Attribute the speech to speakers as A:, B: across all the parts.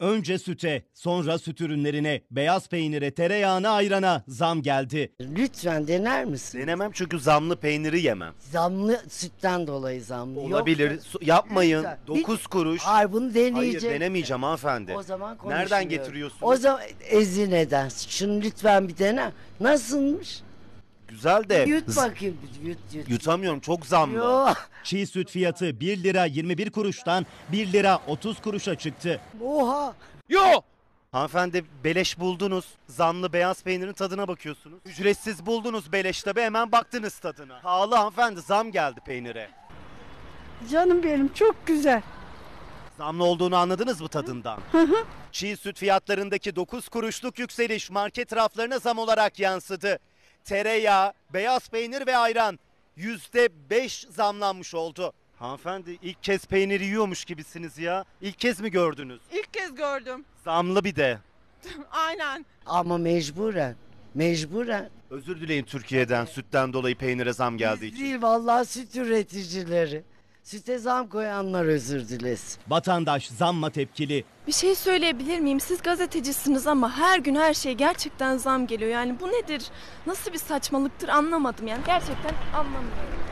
A: Önce süte, sonra süt ürünlerine, beyaz peynire, tereyağına, ayrana zam geldi.
B: Lütfen dener misin?
C: Denemem çünkü zamlı peyniri yemem.
B: Zamlı sütten dolayı zamlı.
C: Olabilir.
B: Yoksa-
C: Yapmayın.
B: Lütfen.
C: 9 kuruş.
B: Hayır bunu
C: Hayır
B: deneyecek.
C: denemeyeceğim hanımefendi.
B: O zaman
C: Nereden
B: konuşmuyorum.
C: getiriyorsunuz?
B: O zaman Ezine'den. Şunu lütfen bir dene. Nasılmış?
C: Güzel de.
B: Yut bakayım. Yut.
C: Yutamıyorum, çok zamlı.
B: Yo.
A: Çiğ süt fiyatı 1 lira 21 kuruştan 1 lira 30 kuruşa çıktı.
B: Oha.
C: Yo! Hanımefendi beleş buldunuz. Zamlı beyaz peynirin tadına bakıyorsunuz. Ücretsiz buldunuz beleş tabi, hemen baktınız tadına. Pahalı hanımefendi, zam geldi peynire.
D: Canım benim çok güzel.
C: Zamlı olduğunu anladınız mı tadından? Çiğ süt fiyatlarındaki 9 kuruşluk yükseliş market raflarına zam olarak yansıdı. Tereyağı, beyaz peynir ve ayran %5 zamlanmış oldu. Hanımefendi ilk kez peyniri yiyormuş gibisiniz ya. İlk kez mi gördünüz?
E: İlk kez gördüm.
C: Zamlı bir de.
E: Aynen.
B: Ama mecburen. Mecburen.
C: Özür dileyin Türkiye'den, sütten dolayı peynire zam geldiği
B: Biz
C: için.
B: değil vallahi süt üreticileri. Süte zam koyanlar özür dilesin.
A: Vatandaş zamma tepkili.
F: Bir şey söyleyebilir miyim? Siz gazetecisiniz ama her gün her şey gerçekten zam geliyor. Yani bu nedir? Nasıl bir saçmalıktır anlamadım yani. Gerçekten anlamıyorum.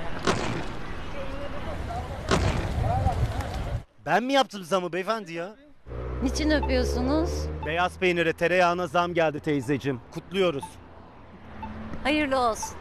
C: Ben mi yaptım zamı beyefendi ya?
G: Niçin öpüyorsunuz?
C: Beyaz peynire, tereyağına zam geldi teyzeciğim. Kutluyoruz.
G: Hayırlı olsun.